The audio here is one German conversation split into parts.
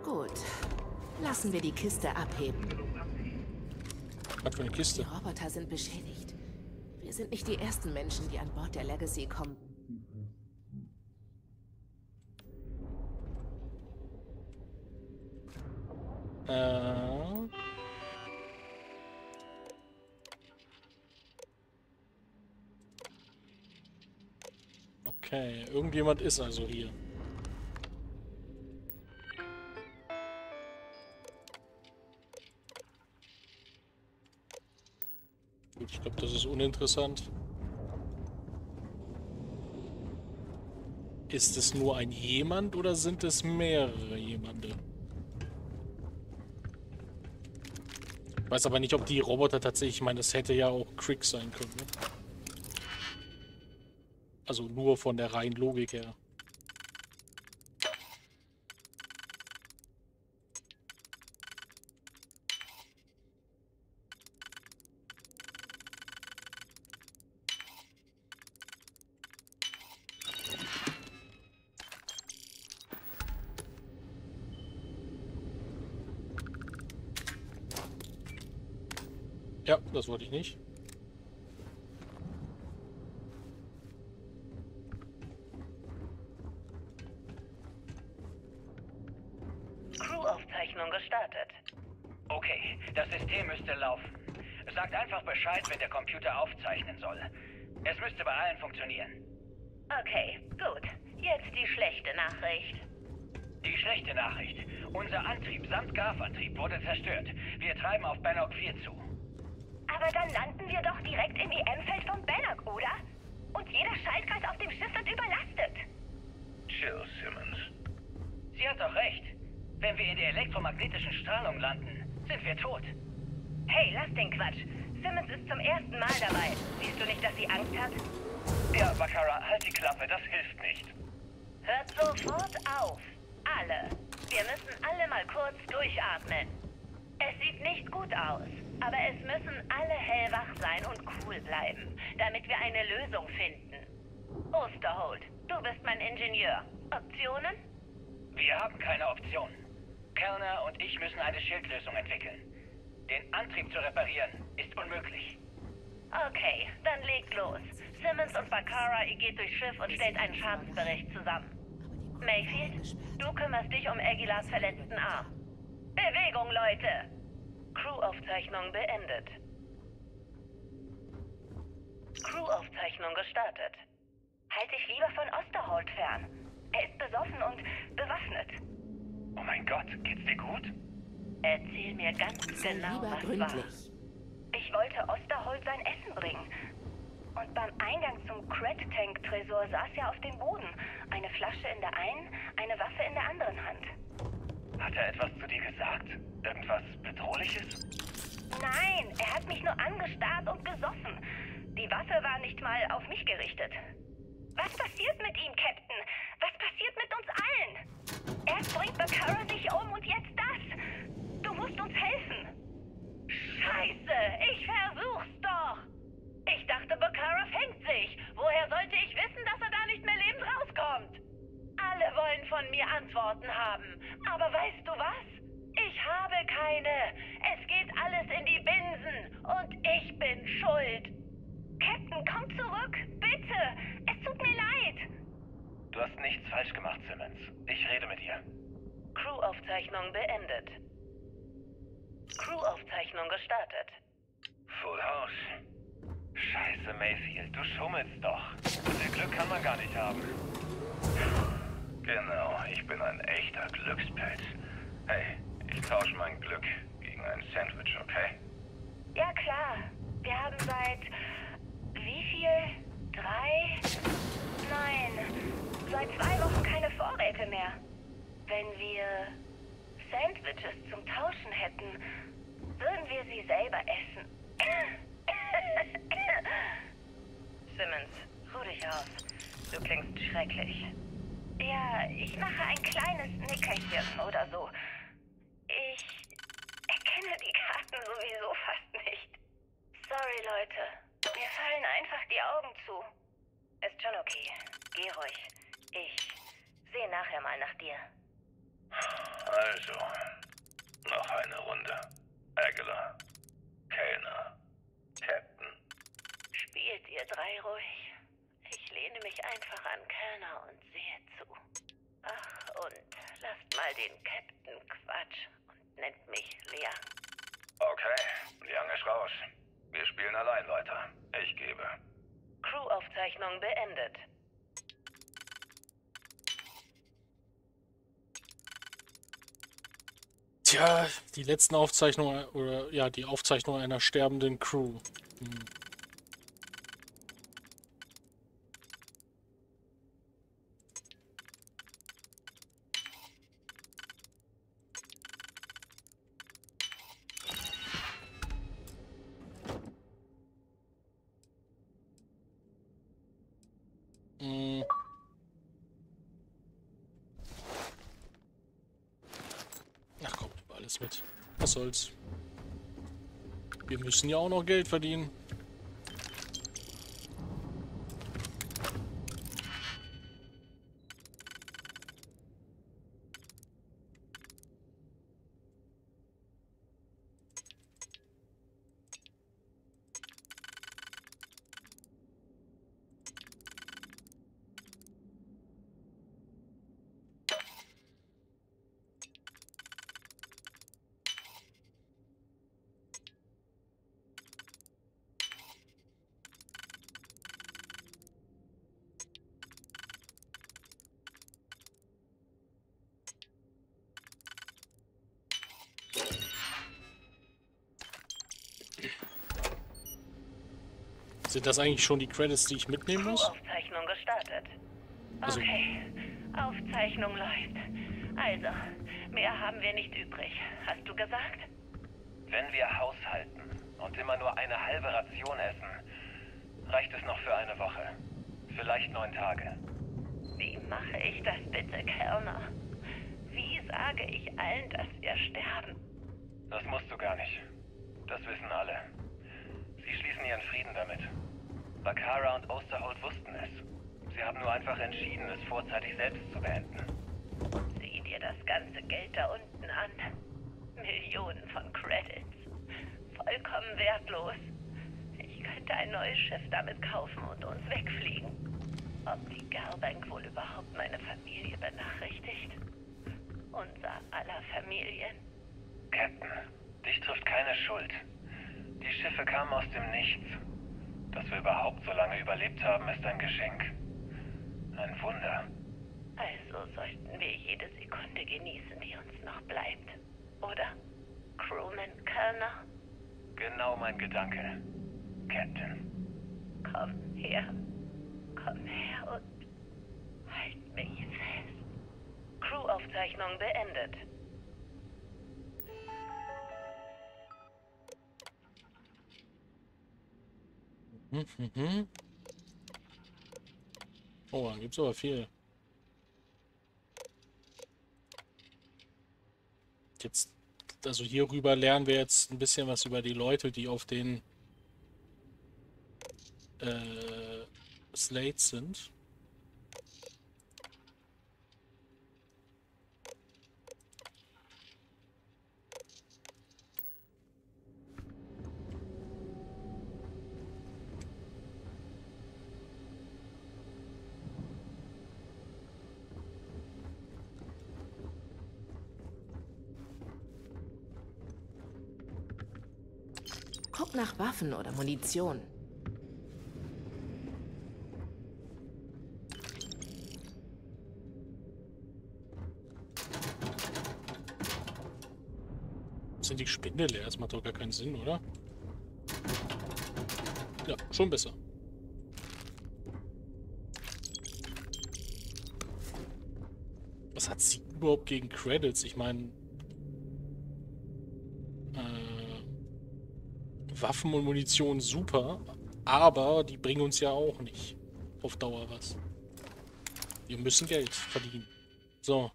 Gut. Lassen wir die Kiste abheben. Was für eine Die Kiste? Roboter sind beschädigt. Wir sind nicht die ersten Menschen, die an Bord der Legacy kommen. Okay, irgendjemand ist also hier. Gut, ich glaube, das ist uninteressant. Ist es nur ein jemand oder sind es mehrere jemande? Ich weiß aber nicht, ob die Roboter tatsächlich, ich meine, das hätte ja auch Crick sein können. Ne? Also nur von der reinen Logik her. Ja, das wollte ich nicht. Crew-Aufzeichnung gestartet. Okay, das System müsste laufen. Sagt einfach Bescheid, wenn der Computer aufzeichnen soll. Es müsste bei allen funktionieren. Okay, gut. Jetzt die schlechte Nachricht. Die schlechte Nachricht. Unser Antrieb samt GAF-Antrieb wurde zerstört. Wir treiben auf Bannock 4 zu. Aber dann landen wir doch direkt im EM-Feld von Bannock, oder? Und jeder Schaltkreis auf dem Schiff wird überlastet. Chill, Simmons. Sie hat doch recht. Wenn wir in der elektromagnetischen Strahlung landen, sind wir tot. Hey, lass den Quatsch. Simmons ist zum ersten Mal dabei. Siehst du nicht, dass sie Angst hat? Ja, Baccara, halt die Klappe, das hilft nicht. Hört sofort auf. Alle. Wir müssen alle mal kurz durchatmen. Es sieht nicht gut aus, aber es müssen alle hellwach sein und cool bleiben, damit wir eine Lösung finden. Osterholt, du bist mein Ingenieur. Optionen? Wir haben keine Optionen. Kellner und ich müssen eine Schildlösung entwickeln. Den Antrieb zu reparieren ist unmöglich. Okay, dann legt los. Simmons und Baccara, ihr geht durchs Schiff und stellt einen Schadensbericht zusammen. Mayfield, du kümmerst dich um Aguilars verletzten Arm. Bewegung, Leute! Crew-Aufzeichnung beendet. Crew-Aufzeichnung gestartet. Halt dich lieber von Osterholt fern. Er ist besoffen und bewaffnet. Oh mein Gott, geht's dir gut? Erzähl mir ganz Sei genau, lieber was gründlich. war. Ich wollte Osterholt sein Essen bringen. Und beim Eingang zum Cred-Tank-Tresor saß er auf dem Boden. Eine Flasche in der einen, eine Waffe in der anderen Hand. Hat er etwas zu dir gesagt? Irgendwas Bedrohliches? Nein, er hat mich nur angestarrt und gesoffen. Die Waffe war nicht mal auf mich gerichtet. Was passiert mit ihm, Captain? Was passiert mit uns allen? Erst bringt Baccara sich um und jetzt das. Du musst uns helfen. Scheiße, ich versuch's doch. Ich dachte, Baccara fängt sich. Woher sollte ich wissen, dass er da nicht mehr lebend rauskommt? Alle wollen von mir Antworten haben. Aber weißt du was? Ich habe keine. Es geht alles in die Binsen. Und ich bin schuld. Captain, komm zurück. Bitte. Es tut mir leid. Du hast nichts falsch gemacht, Simmons. Ich rede mit dir. Crew-Aufzeichnung beendet. Crew-Aufzeichnung gestartet. Full House. Scheiße, Mayfield, du schummelst doch. So viel Glück kann man gar nicht haben. Genau, ich bin ein echter Glückspilz. Hey, ich tausche mein Glück gegen ein Sandwich, okay? Ja, klar. Wir haben seit... wie viel? 3? Nein, seit 2 Wochen keine Vorräte mehr. Wenn wir Sandwiches zum Tauschen hätten, würden wir sie selber essen. Simmons, ruh dich aus. Du klingst schrecklich. Ja, ich mache ein kleines Nickerchen oder so. Ich erkenne die Karten sowieso fast nicht. Sorry, Leute. Mir fallen einfach die Augen zu. Ist schon okay. Geh ruhig. Ich sehe nachher mal nach dir. Also, noch eine Runde. Aguilar, Kellner, Captain. Spielt ihr drei ruhig. Ich lehne mich einfach an Kellner und sehe zu. Ach, und lasst mal den Captain Quatsch und nennt mich Liang. Okay, Liang ist raus. Wir spielen allein weiter. Ich gebe. Crew-Aufzeichnung beendet. Tja, die letzten Aufzeichnungen, oder ja, die Aufzeichnung einer sterbenden Crew. Hm. Hm. Ach komm, nimm alles mit. Was soll's. Wir müssen ja auch noch Geld verdienen. Sind das eigentlich schon die Credits, die ich mitnehmen muss? Crew-Aufzeichnung gestartet. Also- Okay, Aufzeichnung läuft. Also, mehr haben wir nicht übrig. Hast du gesagt? Wenn wir haushalten und immer nur eine halbe Ration essen, reicht es noch für eine Woche. Vielleicht 9 Tage. Wie mache ich das bitte, Kellner? Wie sage ich allen, dass wir sterben? Das musst du gar nicht. Das wissen alle. Sie schließen ihren Frieden damit. Bakara und Osterholt wussten es. Sie haben nur einfach entschieden, es vorzeitig selbst zu beenden. Sieh dir das ganze Geld da unten an. Millionen von Credits. Vollkommen wertlos. Ich könnte ein neues Schiff damit kaufen und uns wegfliegen. Ob die Garbank wohl überhaupt meine Familie benachrichtigt? Unser aller Familien. Captain, dich trifft keine Schuld. Die Schiffe kamen aus dem Nichts. Dass wir überhaupt so lange überlebt haben, ist ein Geschenk. Ein Wunder. Also sollten wir jede Sekunde genießen, die uns noch bleibt. Oder? Crewman Kellner? Genau mein Gedanke, Captain. Komm her. Komm her und halt mich fest. Crew-Aufzeichnung beendet. Oh, dann gibt's aber viel. Jetzt, also hierüber lernen wir jetzt ein bisschen was über die Leute, die auf den Slates sind. Guck nach Waffen oder Munition. Sind die Spinde leer? Das macht doch gar keinen Sinn, oder? Ja, schon besser. Was hat sie überhaupt gegen Credits? Ich meine, Waffen und Munition super, aber die bringen uns ja auch nicht auf Dauer was. Wir müssen Geld verdienen. So.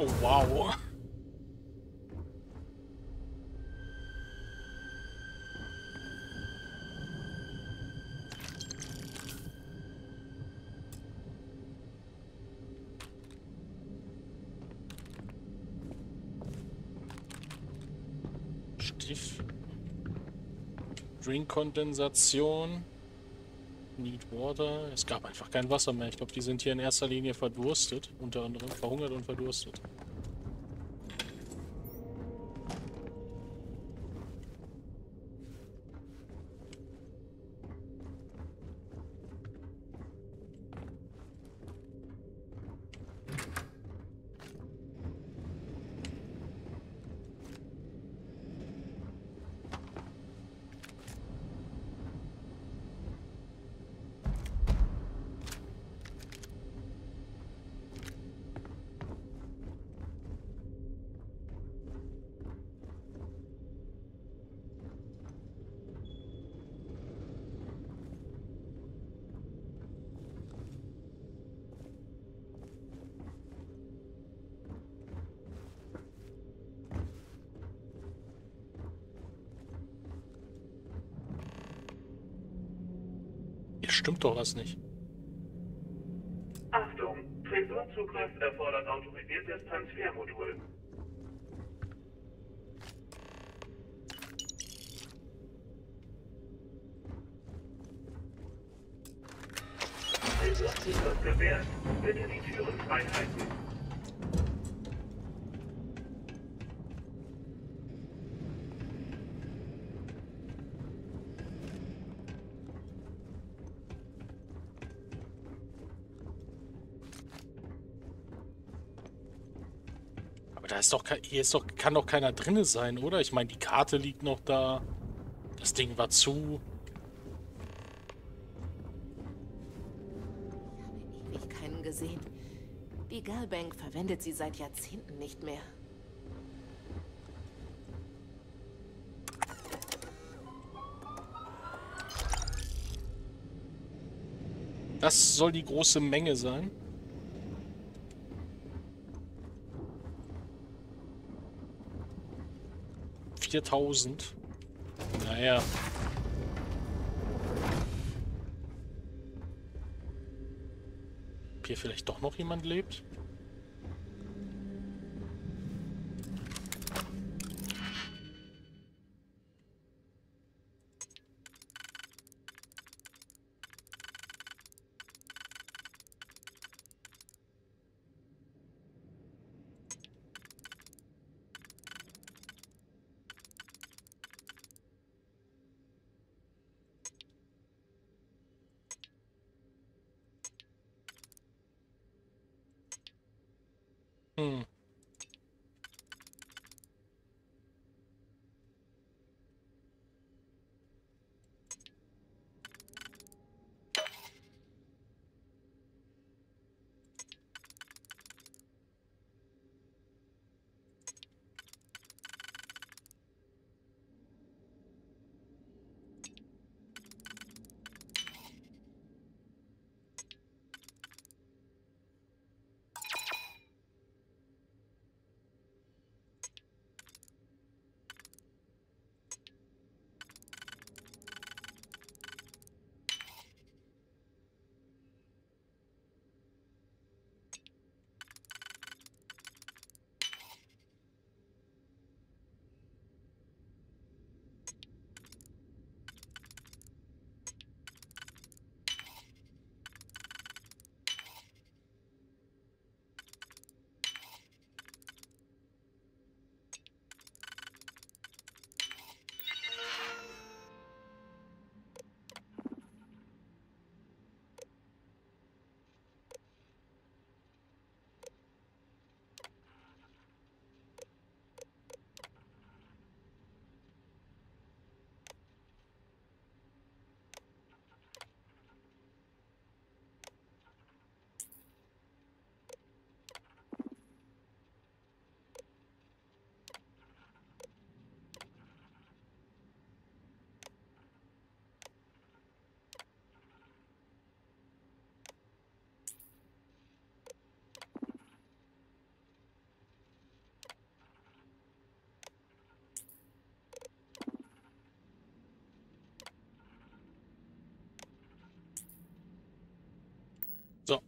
Oh, wow. Stift. Drinkkondensation. Need water. Es gab einfach kein Wasser mehr. Ich glaube, die sind hier in erster Linie verdurstet. Unter anderem verhungert und verdurstet. Hier stimmt doch was nicht. Achtung, Tresorzugriff erfordert autorisiertes Transfermodul. Tresorzugriff gewährt. Bitte die Türen frei halten. Aber da ist doch, hier ist doch, kann doch keiner drinne sein, oder? Ich meine, die Karte liegt noch da. Das Ding war zu. Ich habe ewig keinen gesehen. Die Galbank verwendet sie seit Jahrzehnten nicht mehr. Das soll die große Menge sein. $4.000. Naja. Ob hier vielleicht doch noch jemand lebt? Hm. So.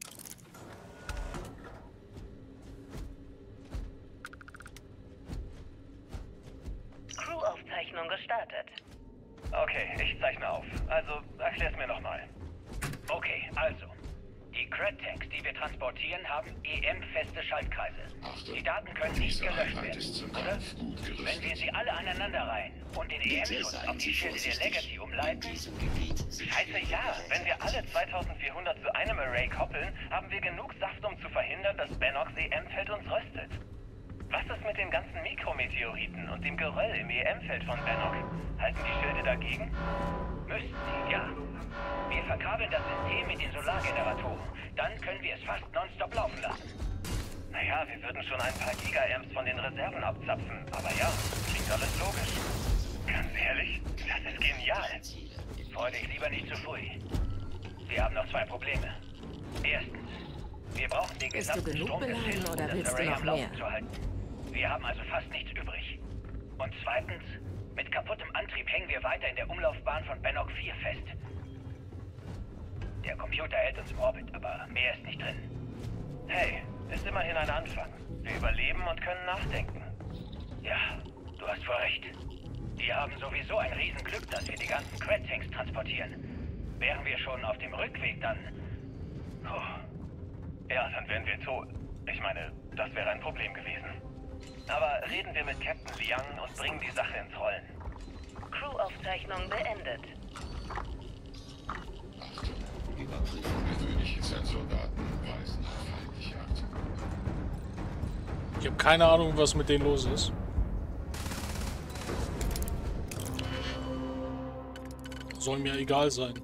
Crew-Aufzeichnung gestartet. Okay, ich zeichne auf. Also, erklär's mir nochmal. Okay, also. Die Cred-Tanks, die wir transportieren, haben EM-feste Schaltkreise. Die Daten können nicht gelöscht werden, oder? Wenn wir sie alle aneinanderreihen und den EM-Schutz auf die Schilde der Legacy umleiten... Scheiße, ja. Wenn wir alle 2400 zu einem Array koppeln, haben wir genug Saft, um zu verhindern, dass Bannock's EM-Feld uns röstet. Was ist mit den ganzen Mikrometeoriten und dem Geröll im EM-Feld von Bannock? Halten die Schilde dagegen? Müssten sie, ja. Wir verkabeln das System mit den Solargeneratoren. Dann können wir es fast nonstop laufen lassen. Naja, wir würden schon ein paar Gigaamps von den Reserven abzapfen. Aber ja, klingt alles logisch. Ganz ehrlich, das ist genial. Freu dich lieber nicht zu früh. Wir haben noch zwei Probleme. Erstens, wir brauchen den Bist du gesamten genug Strom des beladen Schildes, um oder das willst du Array noch am Laufen mehr? zu halten. Wir haben also fast nichts übrig. Und zweitens, mit kaputtem Antrieb hängen wir weiter in der Umlaufbahn von Bannock 4 fest. Der Computer hält uns im Orbit, aber mehr ist nicht drin. Hey, ist immerhin ein Anfang. Wir überleben und können nachdenken. Ja, du hast voll recht. Wir haben sowieso ein Riesenglück, dass wir die ganzen Cred-Tanks transportieren. Wären wir schon auf dem Rückweg, dann... Ja, dann wären wir tot. Ich meine, das wäre ein Problem gewesen. Aber reden wir mit Captain Liang und bringen die Sache ins Rollen. Crew-Aufzeichnung beendet. Überprüfung gewöhnliche Sensordaten weisen auf feindliche Aktivität. Ich habe keine Ahnung, was mit denen los ist. Soll mir egal sein.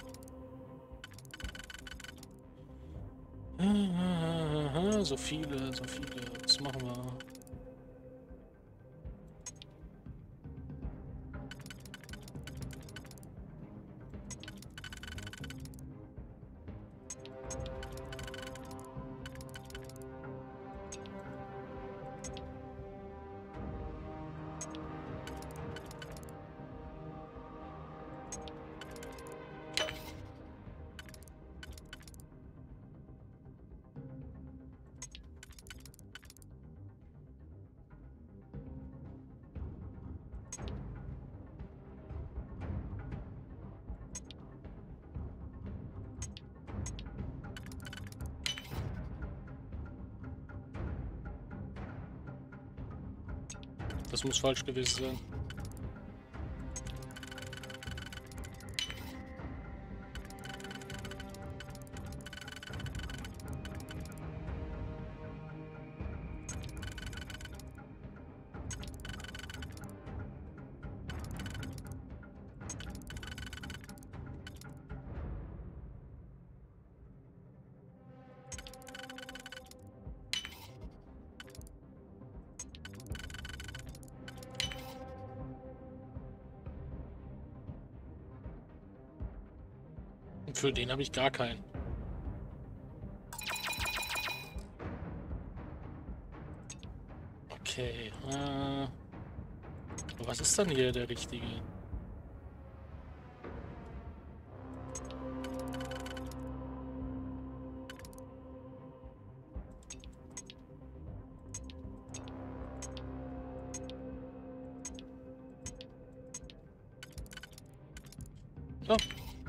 So viele, so viele. Was machen wir? Das muss falsch gewesen sein. Und für den habe ich gar keinen. Okay. Was ist dann hier der richtige? So.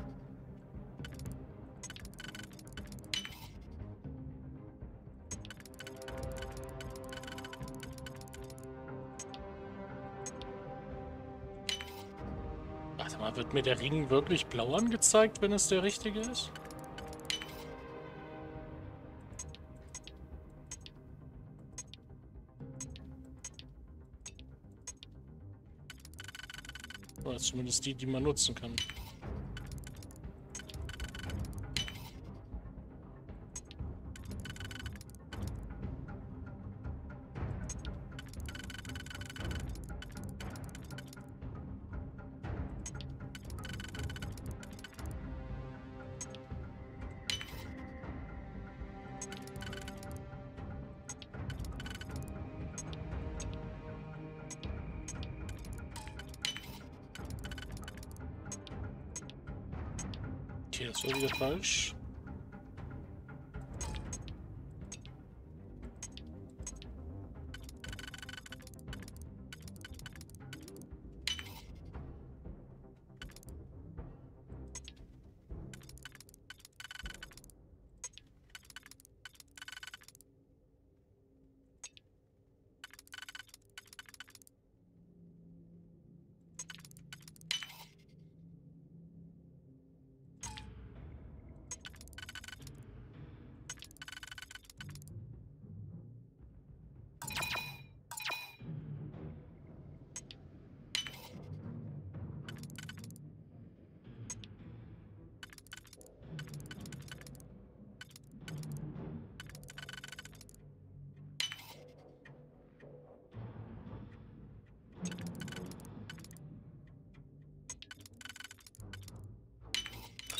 Warte mal, wird mir der Ring wirklich blau angezeigt, wenn es der richtige ist? Oder zumindest die, die man nutzen kann. Okay, das war wieder falsch.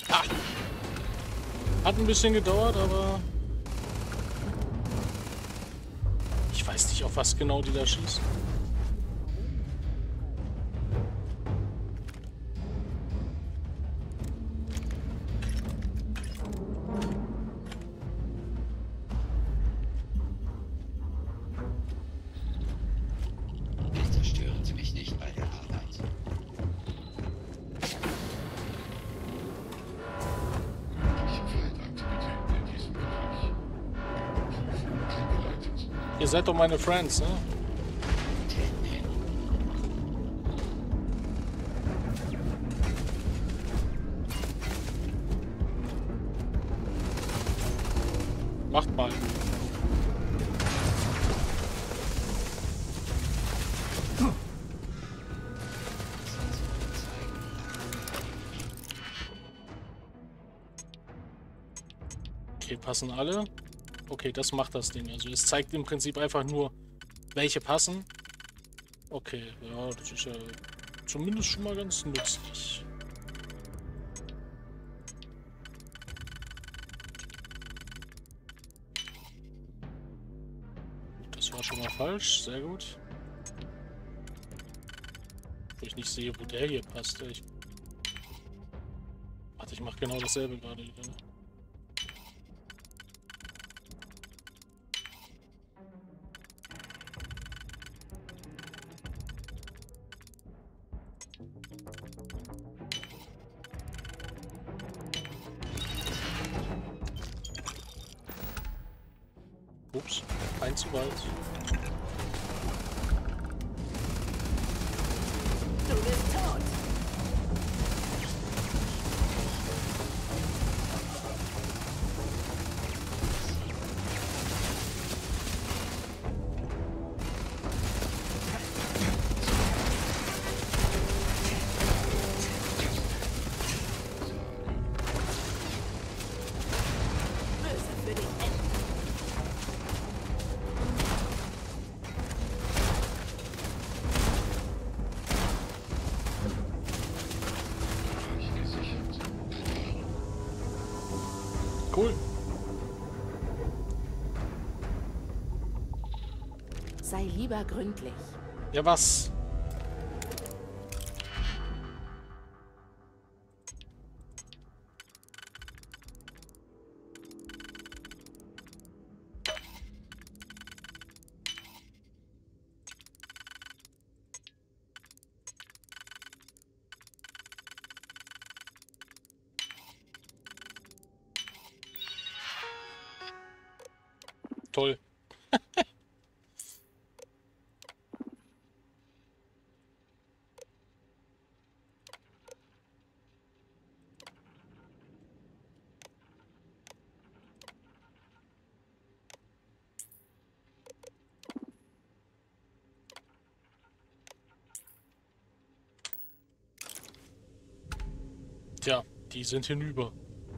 Ah. Hat ein bisschen gedauert, aber... Ich weiß nicht, auf was genau die da schießen. Bitte stören Sie mich nicht bei der Arbeit. Welche Feldaktivitäten in diesem Bereich? Eingeleitet. Ihr seid doch meine Friends, ne? Macht mal. Okay, passen alle. Okay, das macht das Ding. Also es zeigt im Prinzip einfach nur, welche passen. Okay, ja, das ist ja zumindest schon mal ganz nützlich. Das war schon mal falsch, sehr gut. Wo ich nicht sehe, wo der hier passt. Warte, ich mache genau dasselbe gerade wieder. Ne? Ups, ein zu weit. Du bist tot. Böse für die Enten. Bereich gesichert. Cool. Sei lieber gründlich. Ja, was? Toll. Tja, die sind hinüber.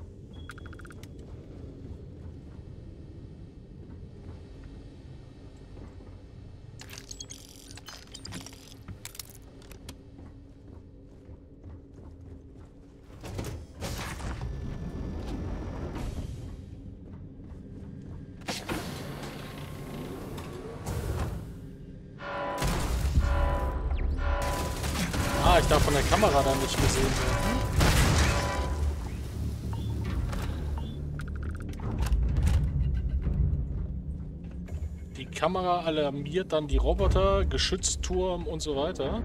Ah, ich darf von der Kamera dann nicht gesehen werden. Die Kamera alarmiert dann die Roboter, Geschützturm und so weiter.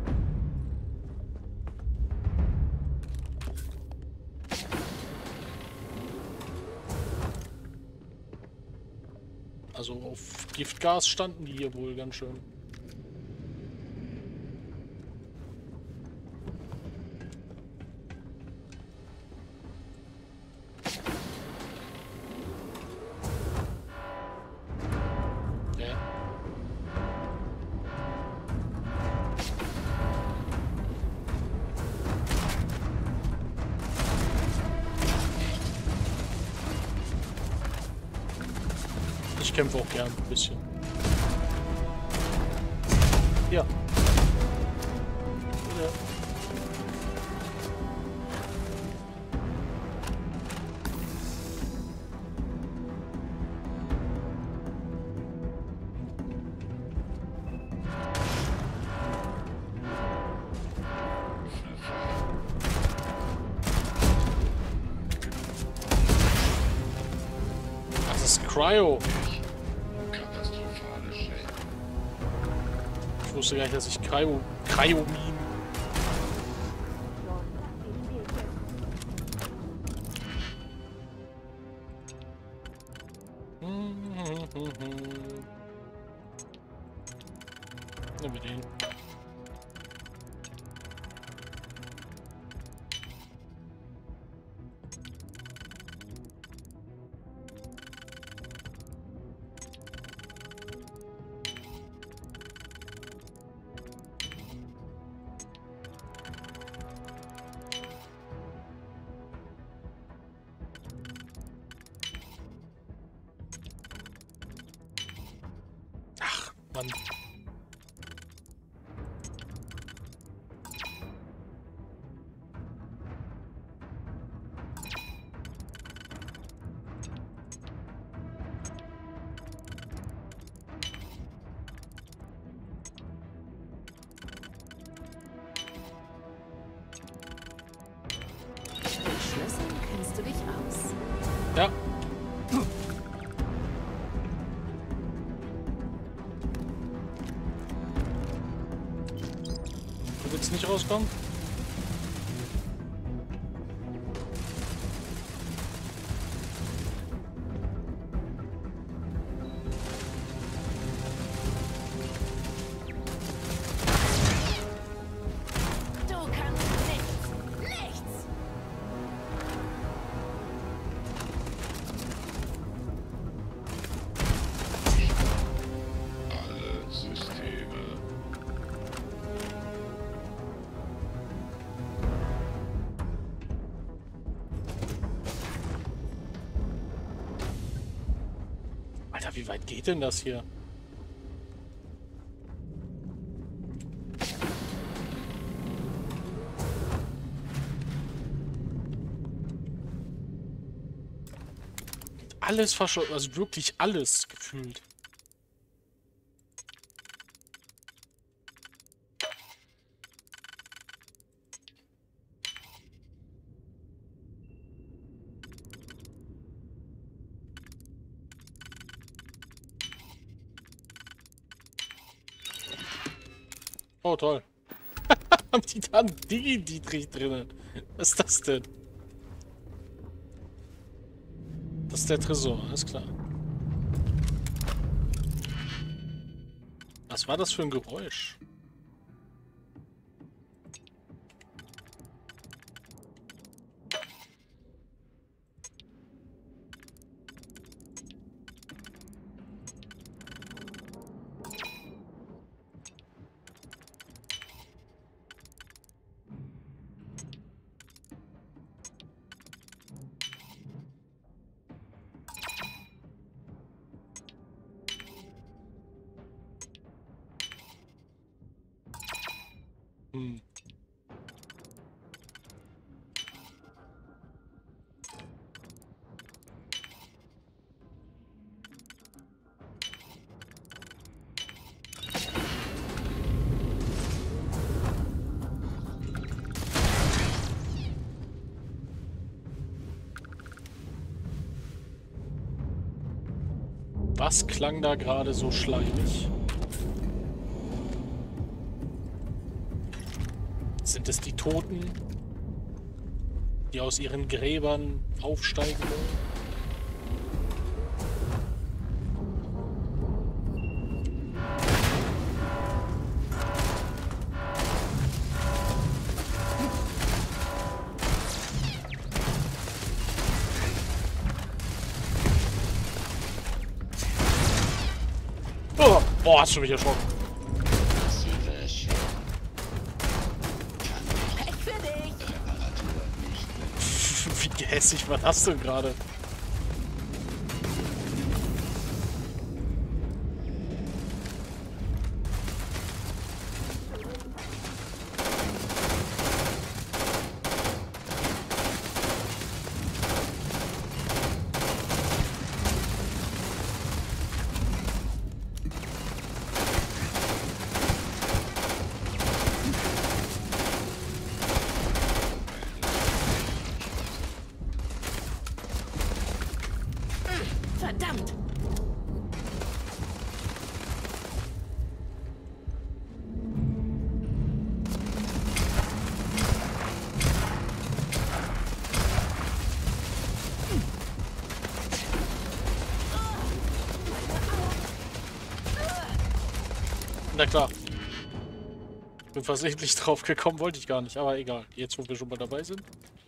Also auf Giftgas standen die hier wohl ganz schön. Ja. Ich kämpfe auch gern ein bisschen. Ja. Ja. ist Cryo. Katastrophale Schäden. Ich wusste gar nicht, dass ich Cryomin. Nehmen wir den. Mann. Mit Schlüsseln kennst du dich aus. Ja. Du willst nicht rauskommen? Du kannst nichts. Nichts. Alle Systeme. Alter, wie weit geht denn das hier? Alles verschossen, also wirklich alles gefühlt. Oh, toll. Haben die da einen Digi-Dietrich drinnen? Was ist das denn? Das ist der Tresor, alles klar. Was war das für ein Geräusch? Hm. Was klang da gerade so schleimig? Sind es die Toten, die aus ihren Gräbern aufsteigen wollen? Oh, boah, hast du mich erschrocken. Massive Schäden. Kann Pech für dich. Reparatur nicht. Wie gehässig war das denn gerade? Verdammt! Na klar. Bin versehentlich drauf gekommen, wollte ich gar nicht, aber egal. Jetzt, wo wir schon mal dabei sind.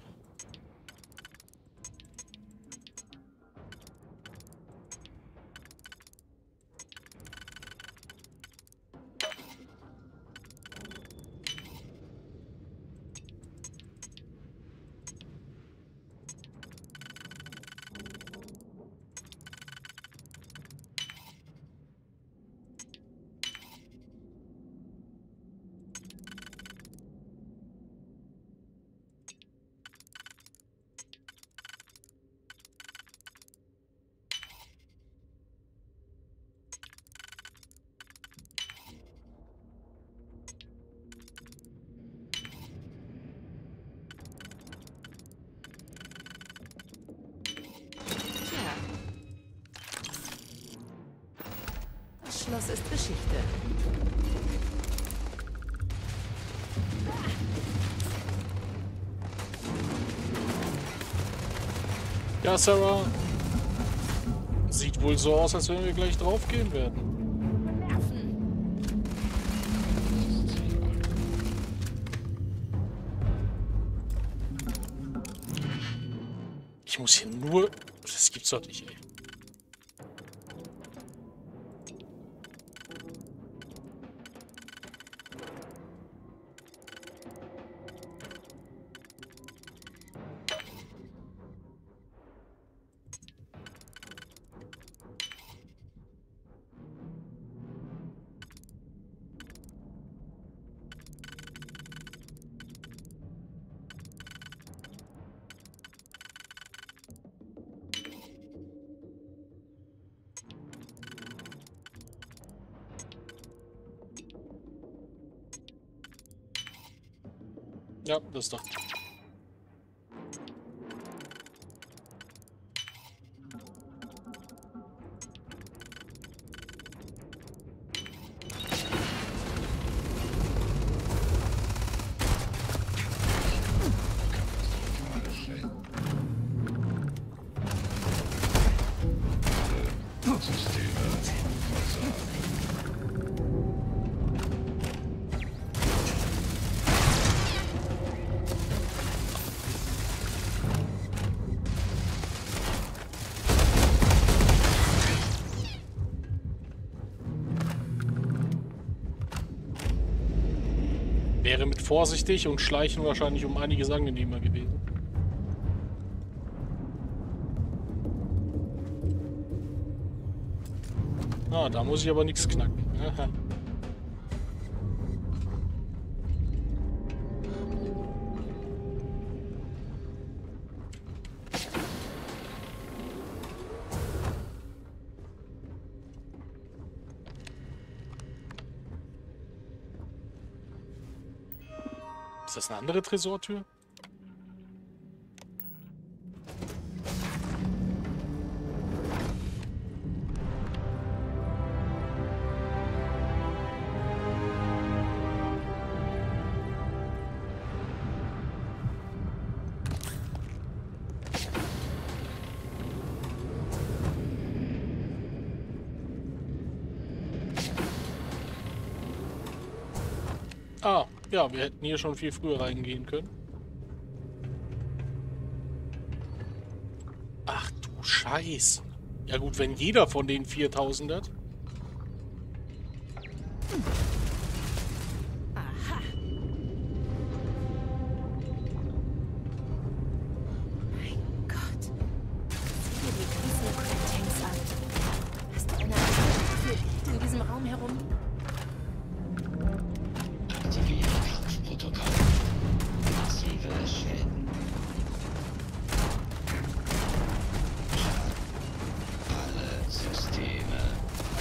Das Schloss ist Geschichte. Ja, Sarah. Sieht wohl so aus, als wenn wir gleich drauf gehen werden. Ich muss hier nur... Das gibt's doch nicht, ey. Ja, das dachte ich. Wäre mit vorsichtig und schleichen wahrscheinlich um einiges angenehmer gewesen. Ah, da muss ich aber nichts knacken. Aha. Ist das eine andere Tresortür? Ah, ja, wir hätten hier schon viel früher reingehen können. Ach du Scheiße. Ja gut, wenn jeder von den 4000 hat. Aha. Mein Gott. Sieh dir die ganzen Crack-Tanks an. Hast du eine Ahnung, wie in diesem Raum herum? Aktiviere Kampfprotokoll. Massive Schäden. Alle Systeme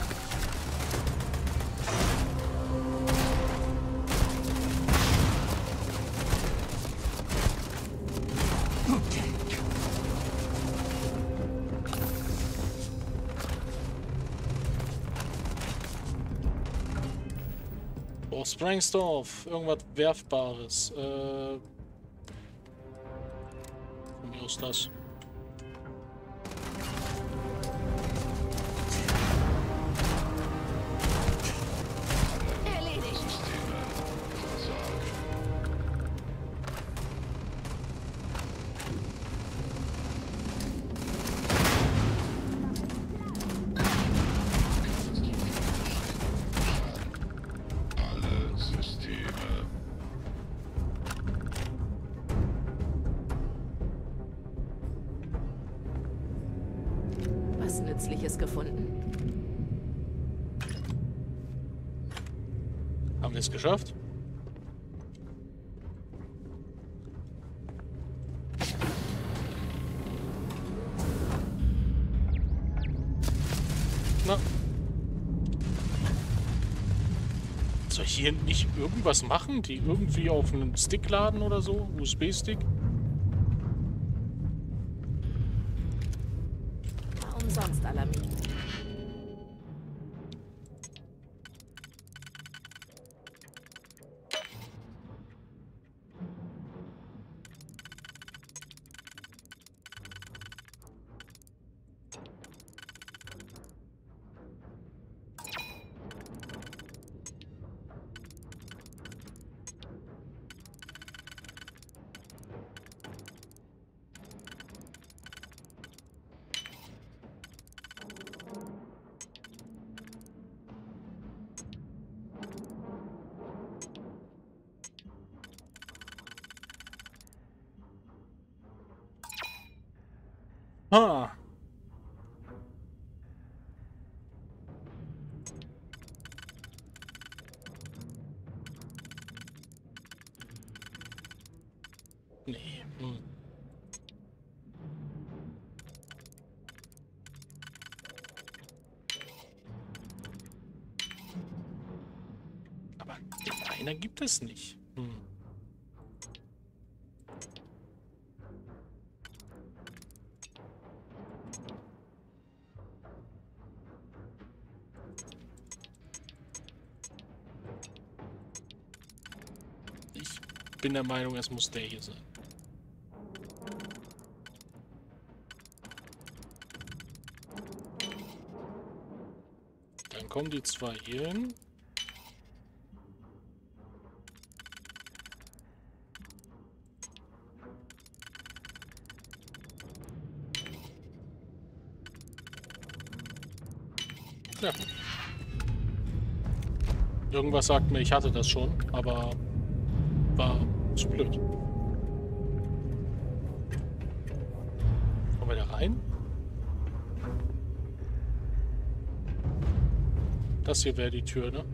Sprengstoff. Irgendwas Werfbares. Von mir aus das. Was Nützliches gefunden? Haben wir es geschafft? Na. Soll ich hier nicht irgendwas machen? Die irgendwie auf einen Stick laden oder so? USB-Stick? War umsonst alarmiert. Ha! Nee. Aber den einer gibt es nicht. Ich bin der Meinung, es muss der hier sein. Dann kommen die zwei hier hin. Ja. Irgendwas sagt mir, ich hatte das schon, aber war zu blöd. Kommen wir da rein? Das hier wäre die Tür, ne?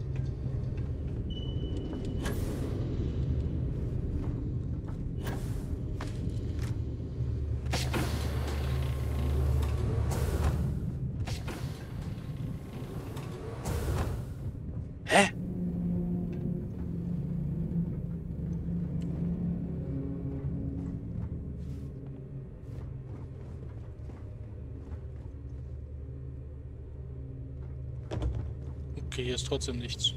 Hä? Okay, hier ist trotzdem nichts.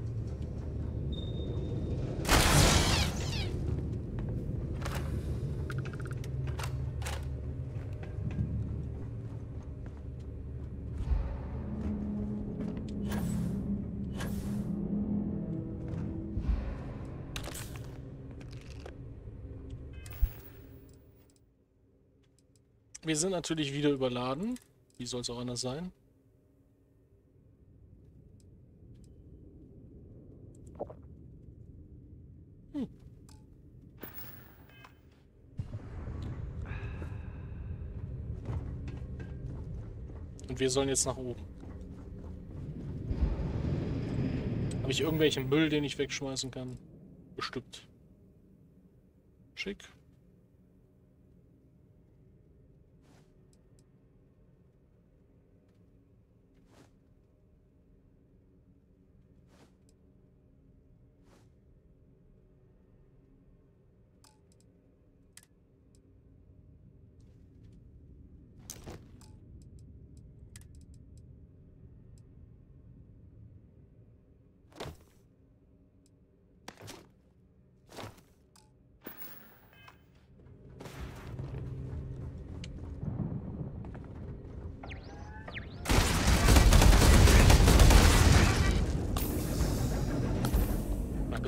Wir sind natürlich wieder überladen. Wie soll es auch anders sein? Und wir sollen jetzt nach oben. Habe ich irgendwelchen Müll, den ich wegschmeißen kann? Bestimmt. Schick.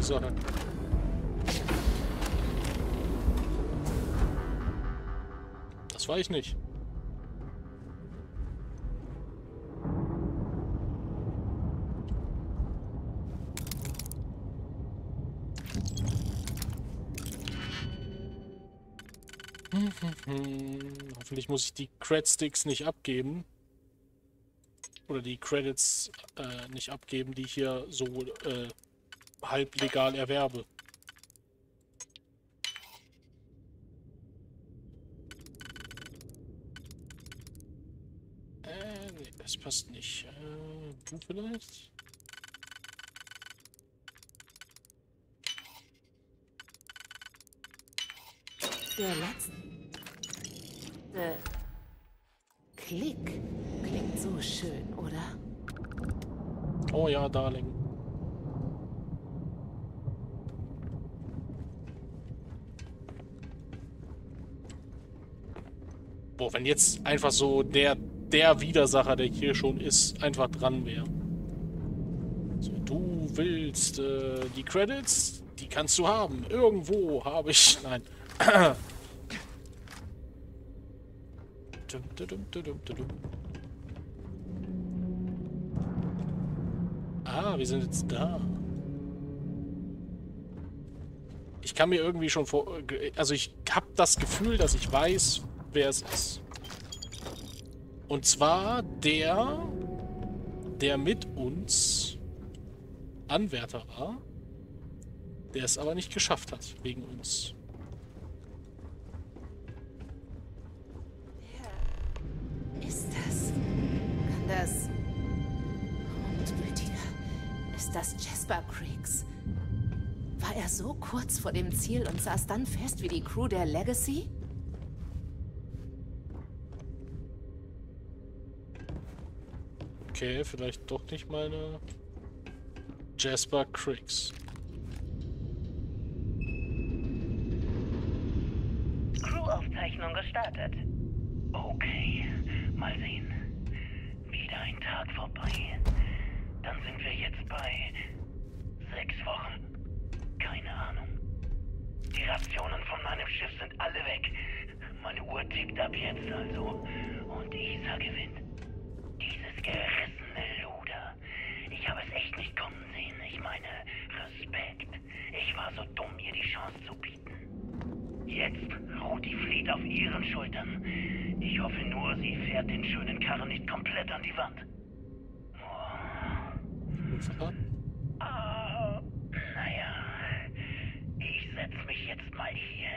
Sache. Das war ich nicht. Hoffentlich muss ich die Cred-Sticks nicht abgeben. Oder die Credits nicht abgeben, die ich hier so halb legal erwerbe. Nee, das passt nicht. Du vielleicht? Der letzte Klick klingt so schön, oder? Oh ja, Darling. Boah, wenn jetzt einfach so der Widersacher, der hier schon ist, einfach dran wäre. So, du willst die Credits? Die kannst du haben. Irgendwo habe ich... Nein. Ah, wir sind jetzt da. Ich kann mir irgendwie schon vor... Also ich habe das Gefühl, dass ich weiß, wer es ist. Und zwar der mit uns Anwärter war, der es aber nicht geschafft hat, wegen uns. Wer ist das? Kann das... Gütiger. Ist das Jasper Creeks? War er so kurz vor dem Ziel und saß dann fest wie die Crew der Legacy? Okay, vielleicht doch nicht meine Jasper Creeks. Crew-Aufzeichnung gestartet. Okay, mal sehen. Wieder ein Tag vorbei. Dann sind wir jetzt bei 6 Wochen. Keine Ahnung. Die Rationen von meinem Schiff sind alle weg. Meine Uhr tickt ab jetzt also. Und Isa gewinnt. Dieses gerissene Luder. Ich habe es echt nicht kommen sehen. Ich meine, Respekt. Ich war so dumm, ihr die Chance zu bieten. Jetzt ruht die Fleet auf ihren Schultern. Ich hoffe nur, sie fährt den schönen Karren nicht komplett an die Wand. Naja, ich setze mich jetzt mal hier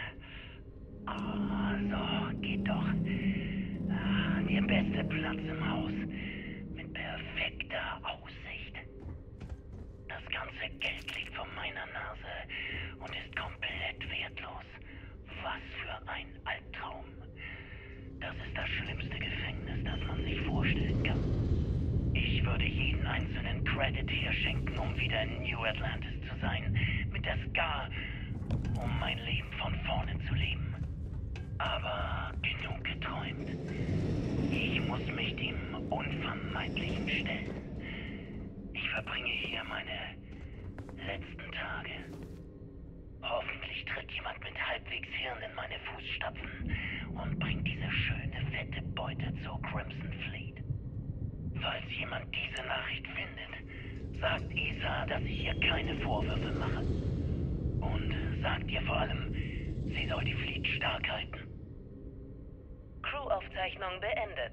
hin. So, geht doch. Der beste Platz im Haus. Mit perfekter Aussicht. Das ganze Geld liegt vor meiner Nase und ist komplett wertlos. Was für ein Albtraum. Das ist das schlimmste Gefängnis, das man sich vorstellen kann. Ich würde jeden einzelnen Credit hier schenken, um wieder in New Atlantis zu sein. Mit der Scar, um mein Leben von vorne zu leben. Aber genug geträumt. Ich muss mich dem Unvermeidlichen stellen. Ich verbringe hier meine letzten Tage. Hoffentlich tritt jemand mit halbwegs Hirn in meine Fußstapfen und bringt diese schöne, fette Beute zur Crimson Fleet. Falls jemand diese Nachricht findet, sagt Isa, dass ich ihr keine Vorwürfe mache. Und sagt ihr vor allem, sie soll die Fleet stark halten. Crew-Aufzeichnung beendet.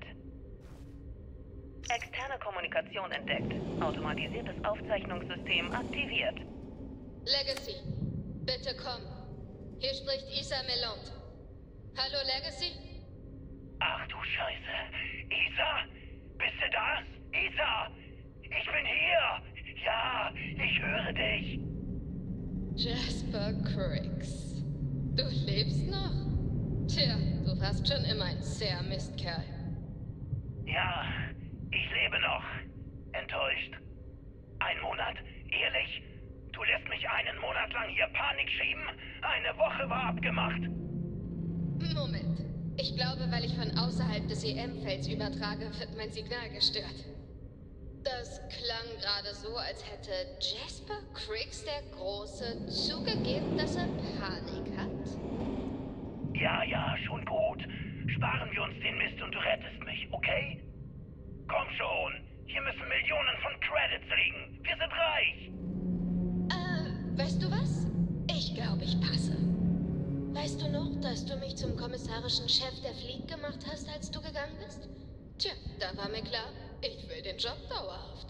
Externe Kommunikation entdeckt. Automatisiertes Aufzeichnungssystem aktiviert. Legacy, bitte komm. Hier spricht Isa Melont. Hallo, Legacy? Ach du Scheiße. Isa? Bist du da? Isa? Ich bin hier. Ja, ich höre dich. Jasper Creeks. Du lebst noch? Tja, du warst schon immer ein sehr Mistkerl. Ja, ich lebe noch. Enttäuscht. 1 Monat? Ehrlich? Du lässt mich einen Monat lang hier Panik schieben? Eine Woche war abgemacht. Moment. Ich glaube, weil ich von außerhalb des EM-Felds übertrage, wird mein Signal gestört. Das klang gerade so, als hätte Jasper Criggs der Große zugegeben, dass er Panik hat. Ja, schon gut. Sparen wir uns den Mist und du rettest mich, okay? Komm schon. Hier müssen Millionen von Credits liegen. Wir sind reich. Weißt du was? Ich glaube, ich passe. Weißt du noch, dass du mich zum kommissarischen Chef der Fleet gemacht hast, als du gegangen bist? Tja, da war mir klar, ich will den Job dauerhaft.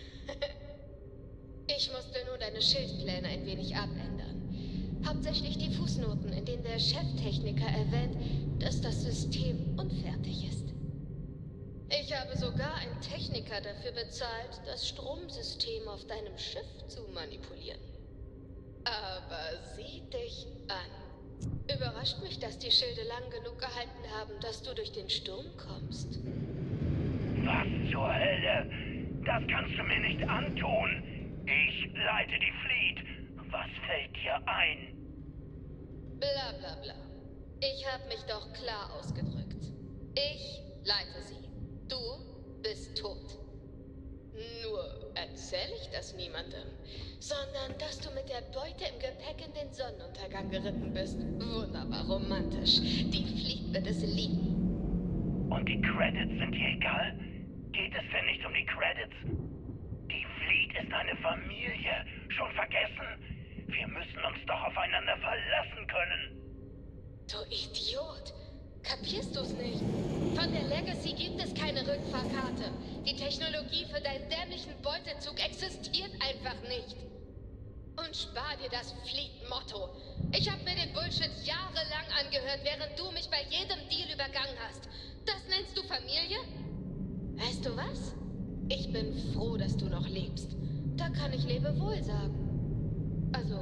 Ich musste nur deine Schildpläne ein wenig abändern. Hauptsächlich die Fußnoten, in denen der Cheftechniker erwähnt, dass das System unfertig ist. Ich habe sogar einen Techniker dafür bezahlt, das Stromsystem auf deinem Schiff zu manipulieren. Aber sieh dich an. Überrascht mich, dass die Schilde lang genug gehalten haben, dass du durch den Sturm kommst. Was zur Hölle? Das kannst du mir nicht antun. Ich leite die Fleet. Was fällt dir ein? Bla bla bla. Ich habe mich doch klar ausgedrückt. Ich leite sie. Du bist tot. Nur erzähle ich das niemandem, sondern dass du mit der Beute im Gepäck in den Sonnenuntergang geritten bist. Wunderbar romantisch. Die Fleet wird es lieben. Und die Credits sind dir egal? Geht es denn nicht um die Credits? Die Fleet ist eine Familie. Schon vergessen? Wir müssen uns doch aufeinander verlassen können. Du Idiot! Kapierst du's nicht? Von der Legacy gibt es keine Rückfahrkarte. Die Technologie für deinen dämlichen Beutezug existiert einfach nicht. Und spar dir das Fleet-Motto. Ich habe mir den Bullshit jahrelang angehört, während du mich bei jedem Deal übergangen hast. Das nennst du Familie? Weißt du was? Ich bin froh, dass du noch lebst. Da kann ich Lebewohl sagen. Also,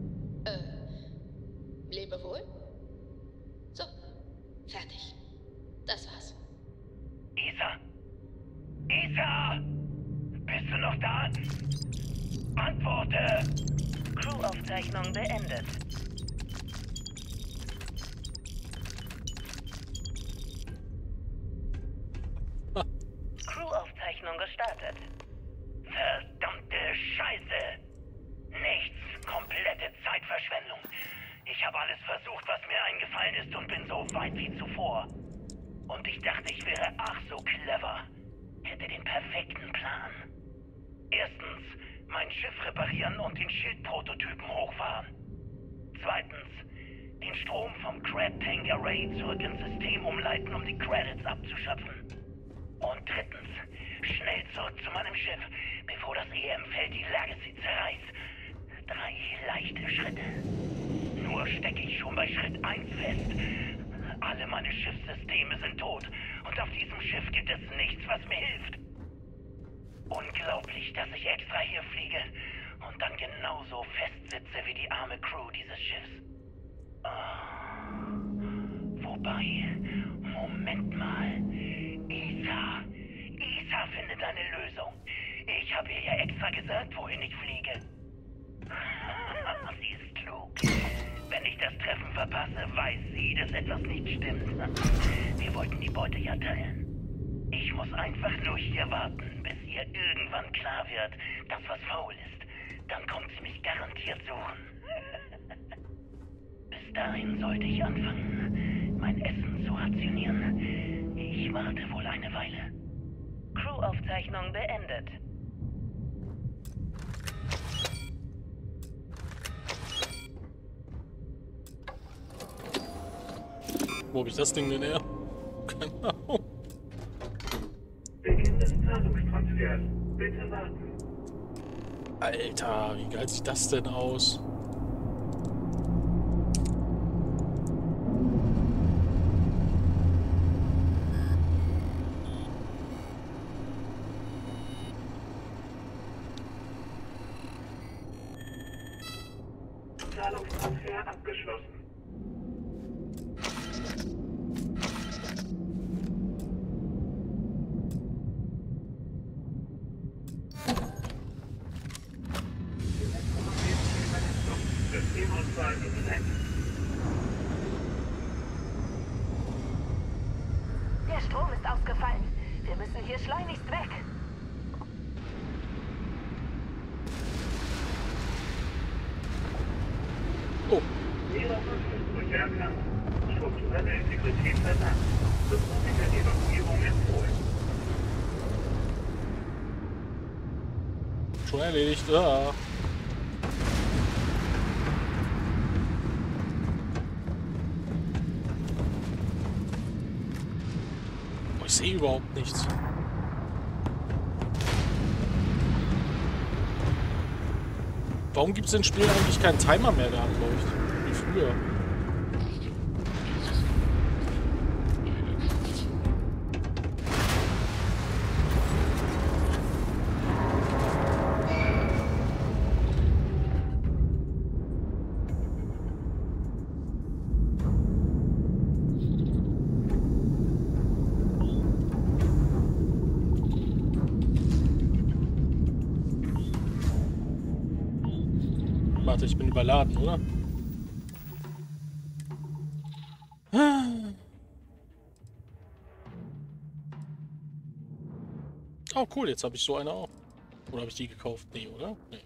Lebewohl? So, fertig. Das war's. Isa? Isa! Bist du noch da? Antworte! Crew-Aufzeichnung beendet. Crew-Aufzeichnung gestartet. Verdammte Scheiße! Nichts, komplette Zeitverschwendung. Ich habe alles versucht, was mir eingefallen ist und bin so weit wie zuvor. Und ich dachte, ich wäre ach so clever. Hätte den perfekten Plan. Erstens, mein Schiff reparieren und den Schildprototypen hochfahren. Zweitens, den Strom vom Crab-Tank Array zurück ins System umleiten, um die Credits abzuschöpfen. Und drittens, schnell zurück zu meinem Schiff, bevor das EM-Feld die Legacy zerreißt. 3 leichte Schritte. Nur stecke ich schon bei Schritt 1 fest. Alle meine Schiffssysteme sind tot und auf diesem Schiff gibt es nichts, was mir hilft. Unglaublich, dass ich extra hier fliege und dann genauso festsitze wie die arme Crew dieses Schiffs. Wobei, Moment mal. Isa findet eine Lösung. Ich habe ihr ja extra gesagt, wohin ich fliege. Sie ist klug. Wenn ich das Treffen verpasse, weiß sie, dass etwas nicht stimmt. Wir wollten die Beute ja teilen. Ich muss einfach nur hier warten, bis ihr irgendwann klar wird, dass was faul ist. Dann kommt sie mich garantiert suchen. Bis dahin sollte ich anfangen, mein Essen zu rationieren. Ich warte wohl eine Weile. Crew-Aufzeichnung beendet. Wo habe ich das Ding denn her? Keine Ahnung. Beginn des Zahlungstransfers. Bitte warten. Alter, wie geil sieht das denn aus? Zahlungstransfer abgeschlossen. Systemunfall gesetzt. Der Strom ist ausgefallen. Wir müssen hier schleunigst weg. Seine Integrität versagt. Sofortige Evakuierung empfohlen. Schon erledigt. Ah. Oh, ich sehe überhaupt nichts. Warum gibt es in Spielen eigentlich keinen Timer mehr, der anläuft? Wie früher. Warte, ich bin überladen, oder? Oh, cool, jetzt habe ich so eine auch. Oder habe ich die gekauft? Nee, oder? Nee.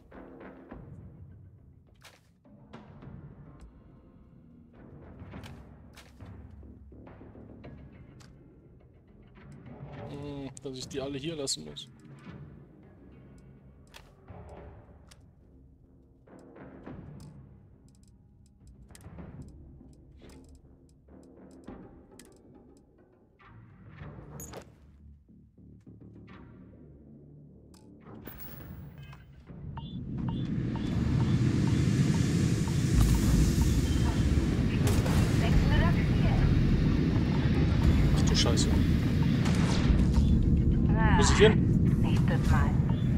Dass ich die alle hier lassen muss. Ach du Scheiße. Muss ich hin? Nächstes Mal.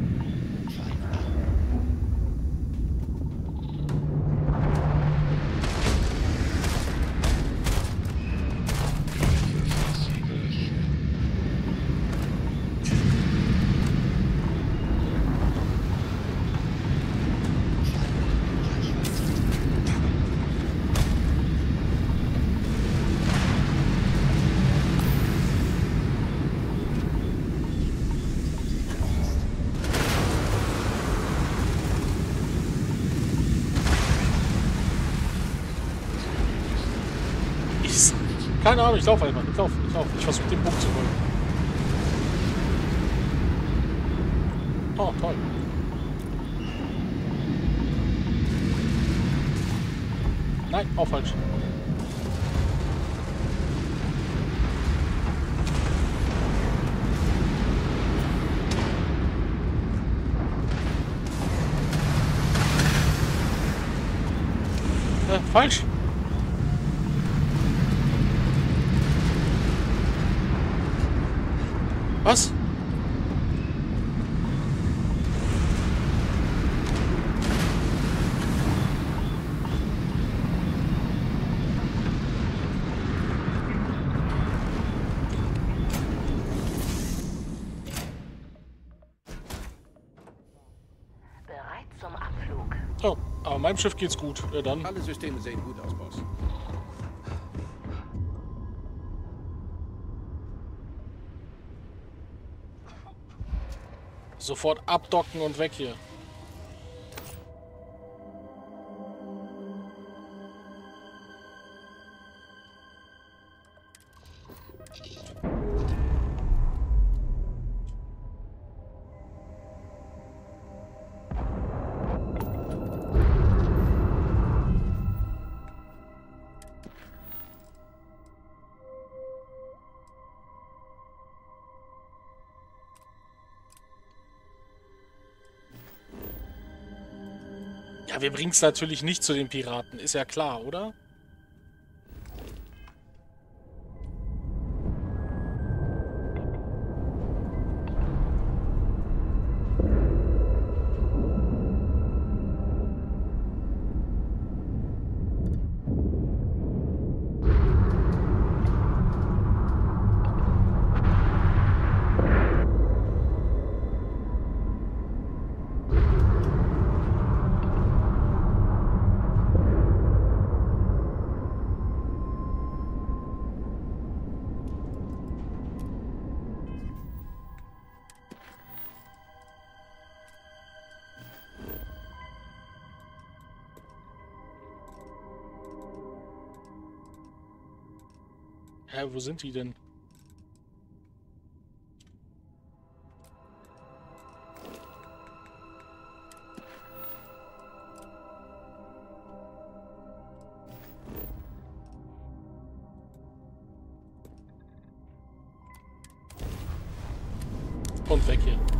Keine Ahnung, ich laufe einfach. Ich laufe. Ich versuche den Punkt zu holen. Oh, toll. Nein, auch falsch. Falsch. Was? Bereit zum Abflug. Oh, aber meinem Schiff geht's gut. Ja, dann. Alle Systeme sehen gut aus, Boss. Sofort abdocken und weg hier. Ja, wir bringen es natürlich nicht zu den Piraten, ist ja klar, oder? Hä, wo sind die denn? Und weg hier.